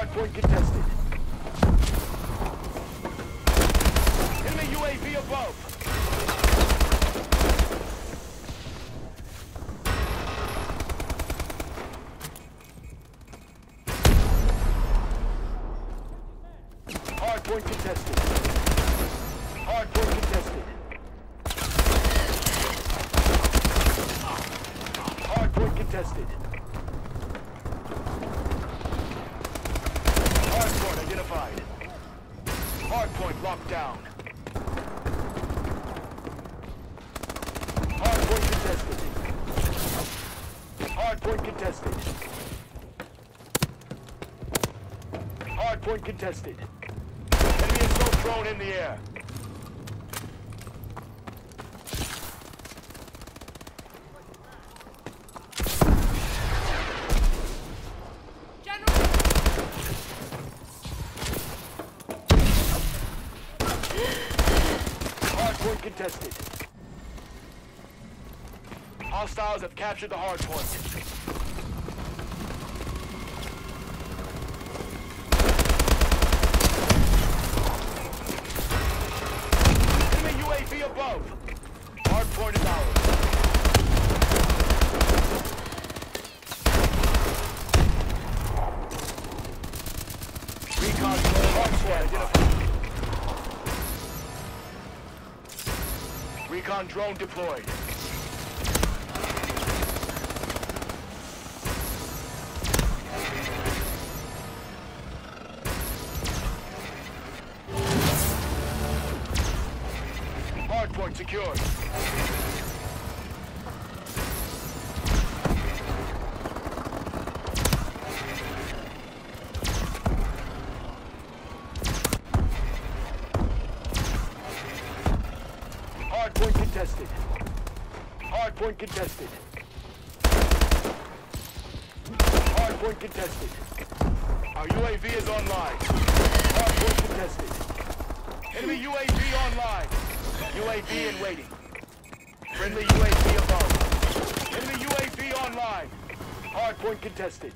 Hardpoint contested. Enemy UAV above. Hardpoint contested. Hardpoint contested. Hardpoint contested. Hardpoint identified. Hardpoint locked down. Hardpoint contested. Hardpoint contested. Hardpoint contested. Enemy assault drone in the air. Hardpoint contested. Hostiles have captured the hardpoint. Enemy UAV above. Hardpoint is ours. Recon hardpoint identified. Recon drone deployed. Hardpoint secured. Hardpoint contested. Hardpoint contested. Hardpoint contested. Our UAV is online. Hardpoint contested. Enemy UAV online. UAV in waiting. Friendly UAV above. Enemy UAV online. Hardpoint contested.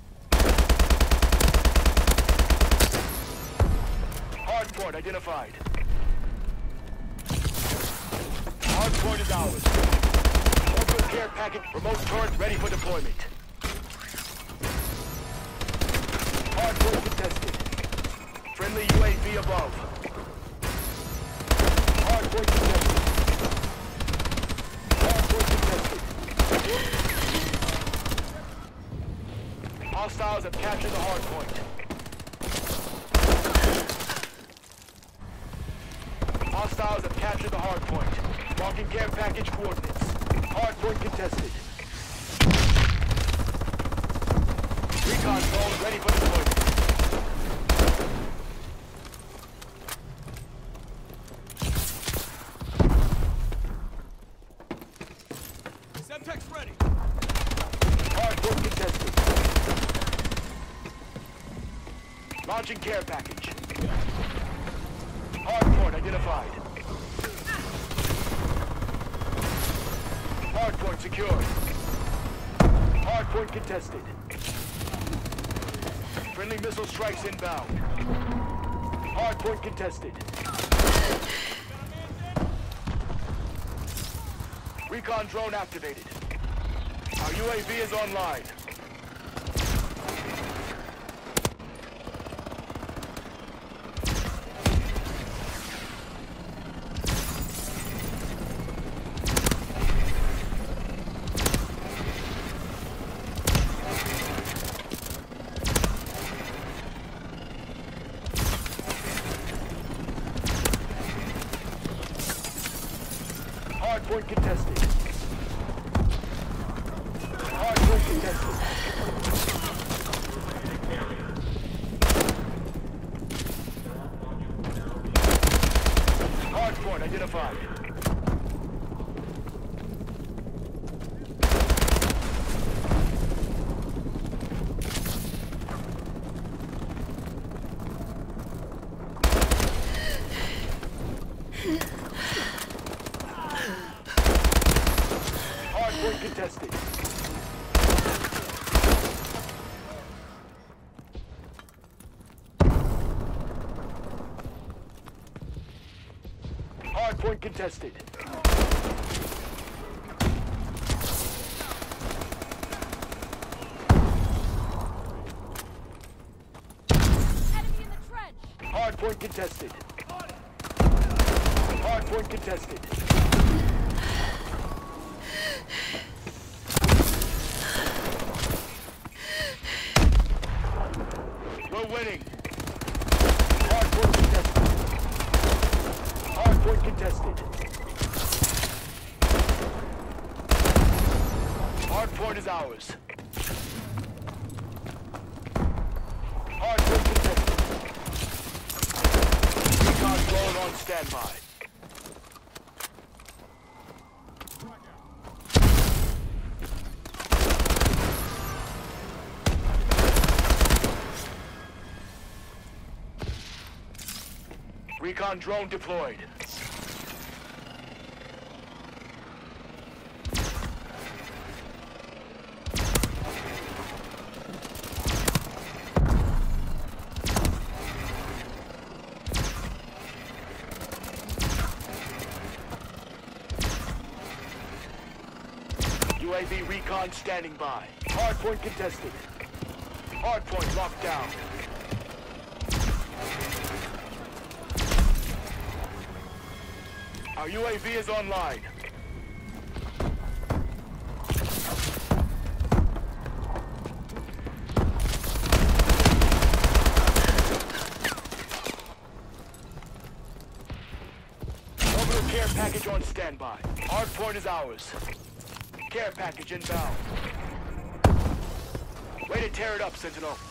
Hardpoint identified. Hardpoint is ours. Orbital care package, remote turret ready for deployment. Hardpoint contested. Friendly UAV above. Hardpoint contested. Hardpoint contested. Hostiles have captured the hardpoint. Hostiles have captured the hardpoint. Marking care package coordinates. Hardpoint contested. Recon drone ready for deployment. Semtex ready. Hardpoint contested. Launching care package. Hardpoint identified. Hardpoint secured. Hardpoint contested. Friendly missile strikes inbound. Hardpoint contested. Recon drone activated. Our UAV is online. Hardpoint contested. Hardpoint contested. Hardpoint identified. Hardpoint contested. Enemy in the trench! Hardpoint contested. Hardpoint contested. We're winning. Hardpoint contested. Hardpoint contested. Hardpoint is ours. Hardpoint contested. Recon drone on standby. Recon drone deployed. UAV recon standing by. Hardpoint contested. Hardpoint locked down. Our UAV is online. Orbital care package on standby. Hardpoint is ours. Care package inbound. Way to tear it up, Sentinel.